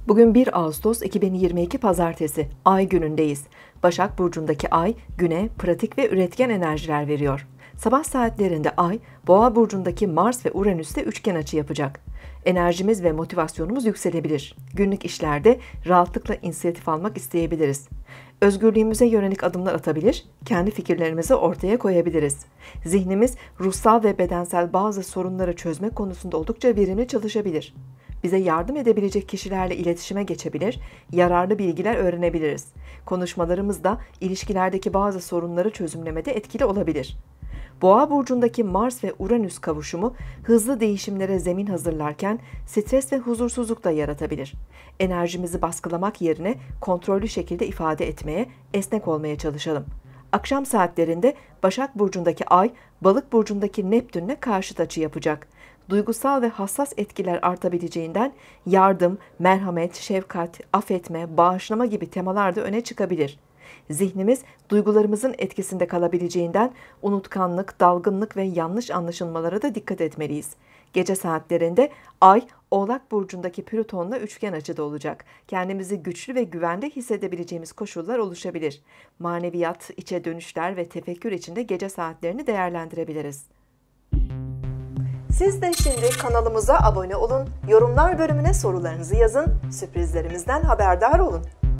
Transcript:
Bugün 1 Ağustos 2022 Pazartesi, Ay günündeyiz. Başak Burcu'ndaki Ay, güne pratik ve üretken enerjiler veriyor. Sabah saatlerinde Ay, Boğa Burcu'ndaki Mars ve Uranüs'te üçgen açı yapacak. Enerjimiz ve motivasyonumuz yükselebilir. Günlük işlerde rahatlıkla inisiyatif almak isteyebiliriz. Özgürlüğümüze yönelik adımlar atabilir, kendi fikirlerimizi ortaya koyabiliriz. Zihnimiz ruhsal ve bedensel bazı sorunları çözme konusunda oldukça verimli çalışabilir. Bize yardım edebilecek kişilerle iletişime geçebilir, yararlı bilgiler öğrenebiliriz. Konuşmalarımız da ilişkilerdeki bazı sorunları çözümlemede etkili olabilir. Boğa burcundaki Mars ve Uranüs kavuşumu hızlı değişimlere zemin hazırlarken stres ve huzursuzluk da yaratabilir. Enerjimizi baskılamak yerine kontrollü şekilde ifade etmeye, esnek olmaya çalışalım. Akşam saatlerinde Başak Burcu'ndaki Ay, Balık Burcu'ndaki Neptün'le karşıt açı yapacak. Duygusal ve hassas etkiler artabileceğinden yardım, merhamet, şefkat, affetme, bağışlama gibi temalar da öne çıkabilir. Zihnimiz duygularımızın etkisinde kalabileceğinden unutkanlık, dalgınlık ve yanlış anlaşılmalara da dikkat etmeliyiz. Gece saatlerinde Ay, Oğlak Burcu'ndaki Plüton'la üçgen açıda olacak. Kendimizi güçlü ve güvende hissedebileceğimiz koşullar oluşabilir. Maneviyat, içe dönüşler ve tefekkür içinde gece saatlerini değerlendirebiliriz. Siz de şimdi kanalımıza abone olun, yorumlar bölümüne sorularınızı yazın, sürprizlerimizden haberdar olun.